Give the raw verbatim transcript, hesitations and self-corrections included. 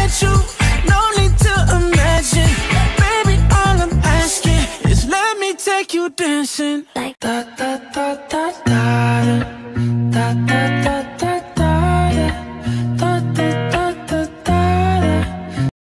with you, no need to imagine. Baby, all I'm asking is let me take you dancing. Like da da da da da.